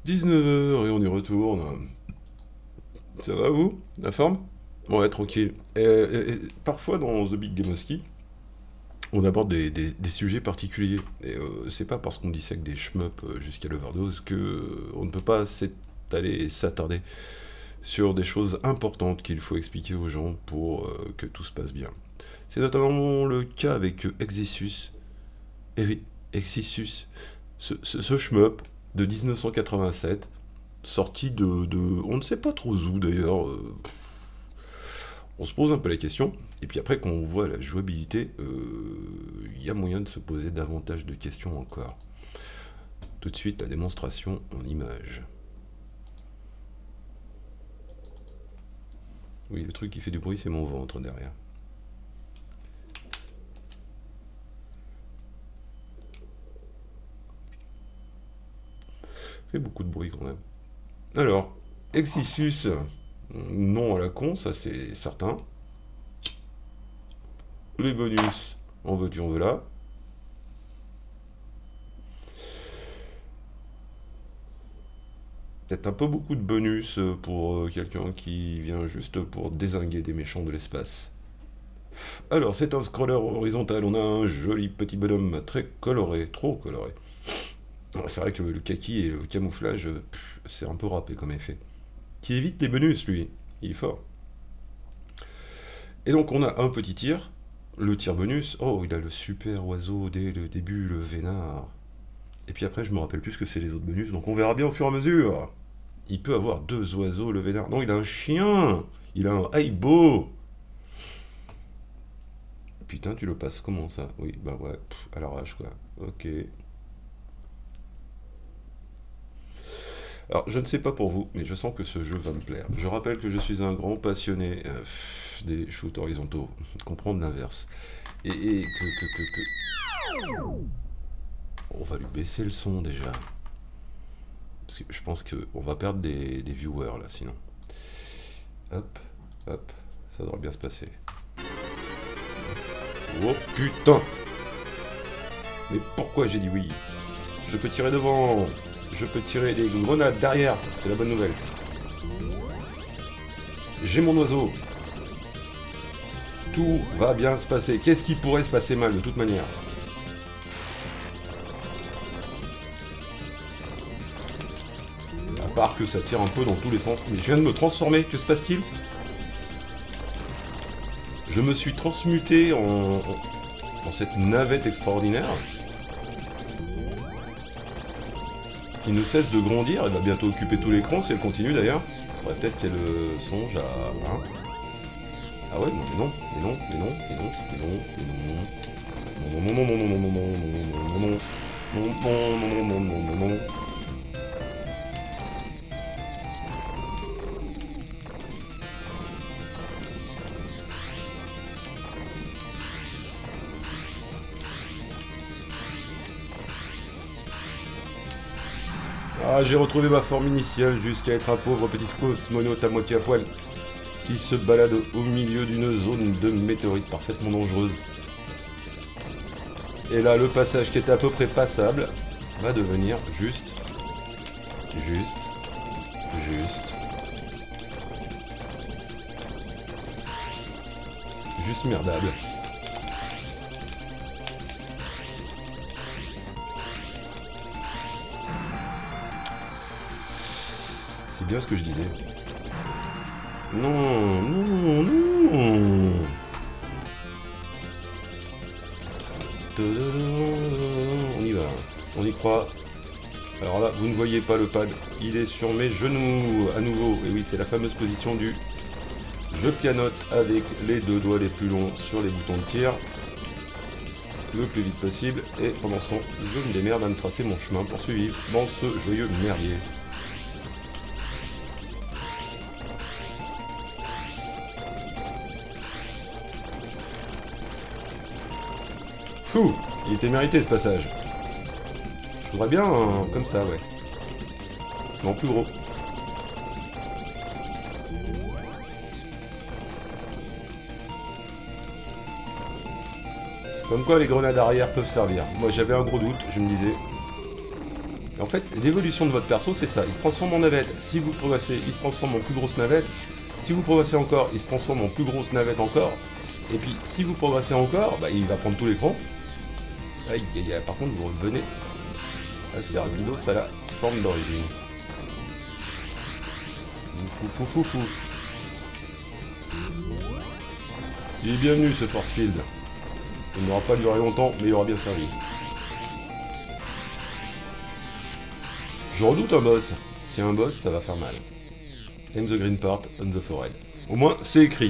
19 h et on y retourne. Ça va vous? La forme? Ouais, tranquille. Parfois dans The Big Game of Ski, on aborde des sujets particuliers. Et c'est pas parce qu'on dissèque des shmups jusqu'à l'overdose que on ne peut pas s'étaler et s'attarder sur des choses importantes qu'il faut expliquer aux gens pour que tout se passe bien. C'est notamment le cas avec Exissus. Eh oui, Exissus, ce shmup de 1987, sorti on ne sait pas trop où d'ailleurs. On se pose un peu la question, et puis après, quand on voit la jouabilité, il y a moyen de se poser davantage de questions encore. Tout de suite, la démonstration en image. Oui, le truc qui fait du bruit, c'est mon ventre derrière. Fait beaucoup de bruit quand même. Alors, Exissus, non à la con, ça c'est certain. Les bonus, en veux-tu, en veux-là. Peut-être un peu beaucoup de bonus pour quelqu'un qui vient juste pour dézinguer des méchants de l'espace. Alors, c'est un scroller horizontal, on a un joli petit bonhomme très coloré, trop coloré. C'est vrai que le kaki et le camouflage, c'est un peu râpé comme effet. Qui évite les bonus, lui. Il est fort. Et donc, on a un petit tir. Le tir bonus. Oh, il a le super oiseau dès le début, le vénard. Et puis après, je me rappelle plus ce que c'est les autres bonus, donc on verra bien au fur et à mesure. Il peut avoir deux oiseaux, le vénard. Non, il a un chien. Il a un haïbo. Putain, tu le passes comment ça? Oui, bah ouais, à l'arrache quoi. Ok. Alors, je ne sais pas pour vous, mais je sens que ce jeu va me plaire. Je rappelle que je suis un grand passionné des shoots horizontaux, comprendre l'inverse. On va lui baisser le son déjà. Parce que je pense qu'on va perdre des viewers là, sinon. Hop, hop, ça devrait bien se passer. Oh putain! Mais pourquoi j'ai dit oui? Je peux tirer devant, je peux tirer des grenades derrière, c'est la bonne nouvelle. J'ai mon oiseau. Tout va bien se passer. Qu'est-ce qui pourrait se passer mal de toute manière? À part que ça tire un peu dans tous les sens. Mais je viens de me transformer, que se passe-t-il? Je me suis transmuté en cette navette extraordinaire qui ne cesse de grandir. Elle va bientôt occuper tout l'écran si elle continue d'ailleurs. Faudrait peut-être qu'elle songe à... Hein. Ah ouais, non, mais non, mais non, mais non, mais non, mais non, mais non. Non, non, non, non, non, non, non, non, non, non, non, non, non, non, non, non, non. Ah, j'ai retrouvé ma forme initiale jusqu'à être un pauvre petit cosmonaute à moitié à poil qui se balade au milieu d'une zone de météorites parfaitement dangereuse. Et là, le passage qui était à peu près passable va devenir juste, juste, juste merdable. C'est bien ce que je disais. Non, non, non. On y va, on y croit. Alors là, vous ne voyez pas le pad, il est sur mes genoux à nouveau. Et oui, c'est la fameuse position du je pianote avec les deux doigts les plus longs sur les boutons de tir le plus vite possible. Et pendant ce temps, je me démerde à me tracer mon chemin pour survivre dans ce joyeux merdier. Fou, il était mérité ce passage. Je voudrais bien comme ça, ouais. Mais en plus gros. Comme quoi les grenades arrière peuvent servir. Moi j'avais un gros doute, je me disais. En fait, l'évolution de votre perso, c'est ça. Il se transforme en navette. Si vous progressez, il se transforme en plus grosse navette. Si vous progressez encore, il se transforme en plus grosse navette encore. Et puis, si vous progressez encore, bah, il va prendre tout l'écran. Par contre, vous revenez assez rapidos à la forme d'origine. Fou. Il est bienvenu ce force field. Il n'aura pas duré longtemps, mais il aura bien servi. Je redoute un boss. Si un boss, ça va faire mal. Aim the green part on the forehead. Au moins, c'est écrit.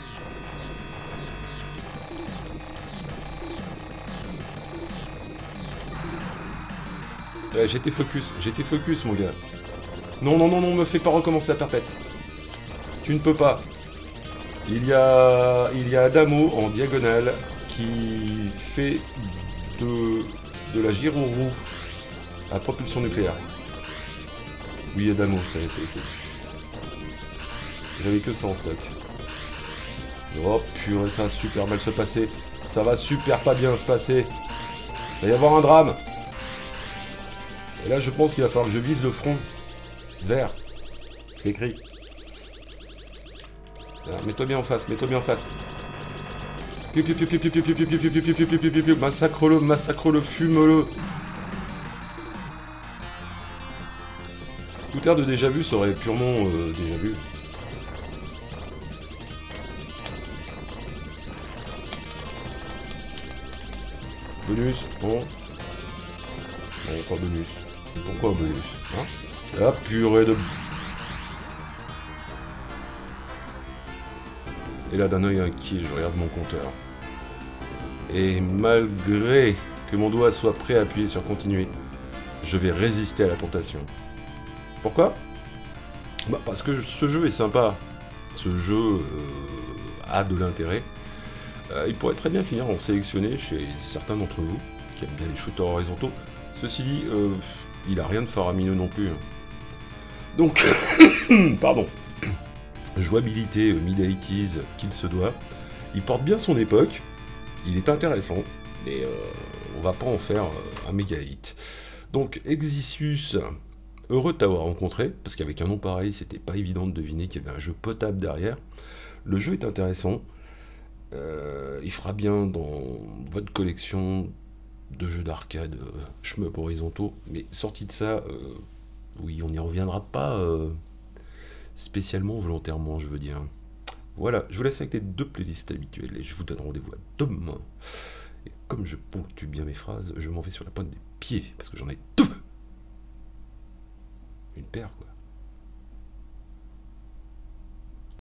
Ouais, j'étais focus mon gars. Non, me fais pas recommencer à perpète. Tu ne peux pas. Il y a Adamo en diagonale qui fait de la gyro-roue à propulsion nucléaire. Oui, Adamo, c'est... J'avais que ça en stock. Oh purée, ça va super mal se passer. Ça va super pas bien se passer. Il va y avoir un drame. Et là, je pense qu'il va falloir que je vise le front. Vert. C'est écrit. Mets-toi bien en face, Massacre-le, fume-le. Tout air de déjà vu serait purement déjà vu. Bonus, bon. Bon, pas bonus. Pourquoi bonus, hein? La purée de... Et là, d'un œil inquiet, je regarde mon compteur. Et malgré que mon doigt soit prêt à appuyer sur continuer, je vais résister à la tentation. Pourquoi? Bah parce que ce jeu est sympa. Ce jeu a de l'intérêt. Il pourrait très bien finir en sélectionné chez certains d'entre vous qui aiment bien les shooters horizontaux. Ceci dit, il a rien de faramineux non plus. Donc, pardon. Jouabilité mid-80s qu'il se doit. Il porte bien son époque. Il est intéressant. Mais on va pas en faire un méga hit. Donc, Exicius, heureux de t'avoir rencontré. Parce qu'avec un nom pareil, c'était pas évident de deviner qu'il y avait un jeu potable derrière. Le jeu est intéressant. Il fera bien dans votre collection de jeux d'arcade shmup horizontaux. Mais sorti de ça, oui, on n'y reviendra pas spécialement volontairement, je veux dire. Voilà, je vous laisse avec les deux playlists habituelles et je vous donne rendez-vous à demain. Et comme je ponctue bien mes phrases, je m'en vais sur la pointe des pieds parce que j'en ai deux. Une paire, quoi.